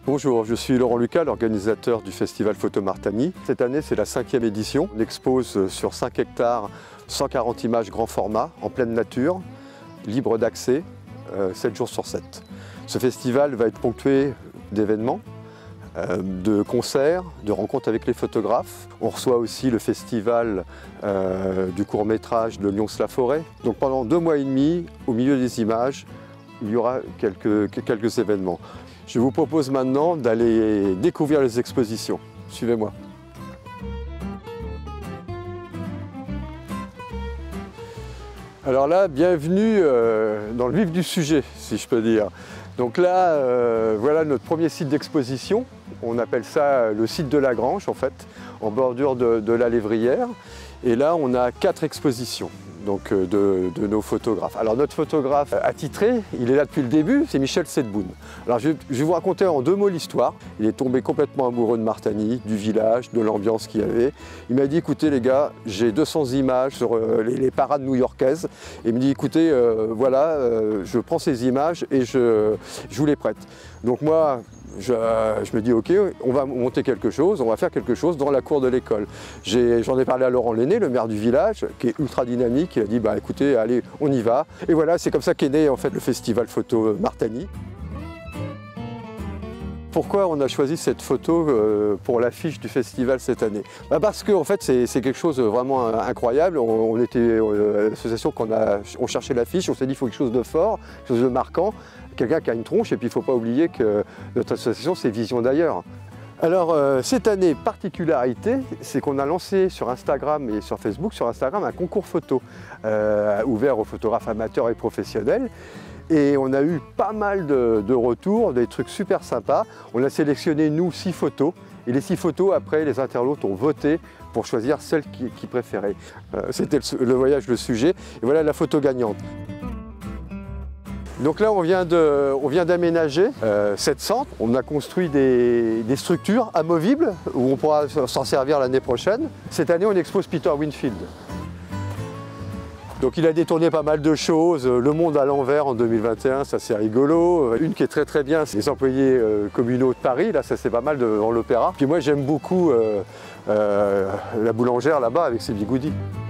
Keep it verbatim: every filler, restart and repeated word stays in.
Bonjour, je suis Laurent Lucas, l'organisateur du Festival Photo Martani. Cette année, c'est la cinquième édition. On expose sur cinq hectares cent quarante images grand format, en pleine nature, libre d'accès, euh, sept jours sur sept. Ce festival va être ponctué d'événements, euh, de concerts, de rencontres avec les photographes. On reçoit aussi le festival euh, du court-métrage de Lyons-la-Forêt. Donc pendant deux mois et demi, au milieu des images, il y aura quelques, quelques événements. Je vous propose maintenant d'aller découvrir les expositions. Suivez-moi. Alors là, bienvenue euh, dans le vif du sujet, si je peux dire. Donc là, euh, voilà notre premier site d'exposition. On appelle ça le site de la Grange, en fait, en bordure de, de la Lévrière. Et là, on a quatre expositions. Donc de, de nos photographes. Alors notre photographe attitré, il est là depuis le début, c'est Michel Sedboun. Alors je, je vais vous raconter en deux mots l'histoire. Il est tombé complètement amoureux de Martani, du village, de l'ambiance qu'il y avait. Il m'a dit, écoutez les gars, j'ai deux cents images sur euh, les, les parades new-yorkaises. Et il me dit, écoutez, euh, voilà, euh, je prends ces images et je, je vous les prête. Donc moi, Je, je me dis ok, on va monter quelque chose, on va faire quelque chose dans la cour de l'école. J'en ai, ai parlé à Laurent Lenné, le maire du village, qui est ultra dynamique. Il a dit bah écoutez, allez, on y va. Et voilà, c'est comme ça qu'est né en fait le festival photo Martani. Pourquoi on a choisi cette photo pour l'affiche du festival cette année? Bah parce que en fait, c'est quelque chose de vraiment incroyable. On, on était à l'association qu'on a, on cherchait l'affiche, on s'est dit il faut quelque chose de fort, quelque chose de marquant, quelqu'un qui a une tronche, et puis il ne faut pas oublier que notre association, c'est Vision d'ailleurs. Alors euh, cette année, particularité, c'est qu'on a lancé sur Instagram et sur Facebook, sur Instagram, un concours photo euh, ouvert aux photographes amateurs et professionnels. Et on a eu pas mal de, de retours, des trucs super sympas. On a sélectionné, nous, six photos. Et les six photos, après, les internautes ont voté pour choisir celles qu'ils qui préféraient. Euh, C'était le, le voyage, le sujet. Et voilà la photo gagnante. Donc là, on vient d'aménager euh, cette centre. On a construit des, des structures amovibles où on pourra s'en servir l'année prochaine. Cette année, on expose Peter Winfield. Donc il a détourné pas mal de choses, Le Monde à l'envers en deux mille vingt et un, ça c'est rigolo. Une qui est très très bien, c'est les employés euh, communaux de Paris, là ça c'est pas mal devant l'opéra. Puis moi j'aime beaucoup euh, euh, la boulangère là-bas avec ses bigoudis.